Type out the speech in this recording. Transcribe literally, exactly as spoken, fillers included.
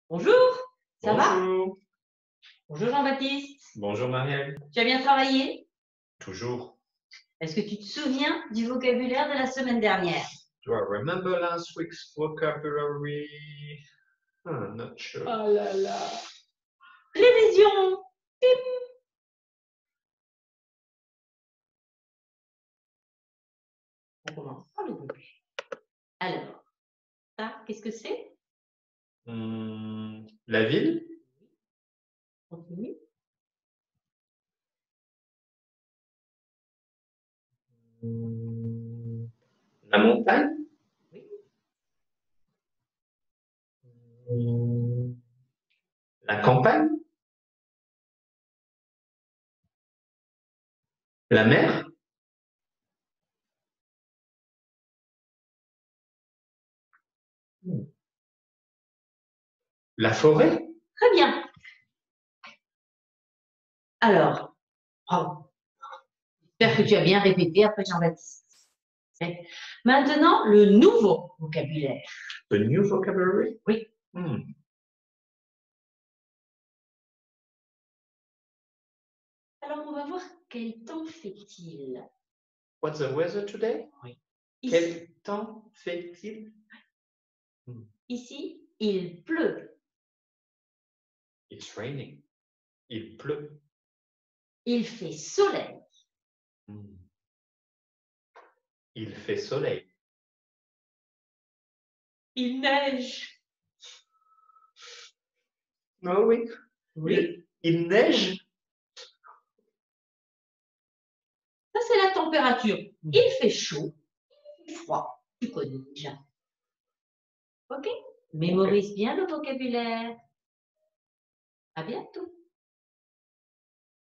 Bonjour, ça va? Bonjour. Bonjour Jean-Baptiste. Bonjour Marielle. Tu as bien travaillé? Toujours. Est-ce que tu te souviens du vocabulaire de la semaine dernière? Do I remember last week's vocabulary? I'm not sure. Oh là là. Révision. Pip. On commence par le début. Alors, ça, qu'est-ce que c'est? Hmm, la ville? Continue. Hmm, la montagne? Oui. Hmm, la campagne? La mer? Hmm. La forêt? Très bien. Alors, bravo. J'espère que tu as bien répété après Jean-Baptiste. Maintenant, le nouveau vocabulaire. The new vocabulary? Oui. Hmm. Alors, on va voir quel temps fait-il. What's the weather today? Oui. Quel temps fait-il? Hmm. Ici, il pleut. It's raining. Il pleut. Il fait soleil. Hmm. Il fait soleil. Il neige. Non, oui. Oui. Il, il neige. Ça, c'est la température. Il fait chaud. Il fait froid. Tu connais déjà. OK? Mémorise bien le vocabulaire. À bientôt.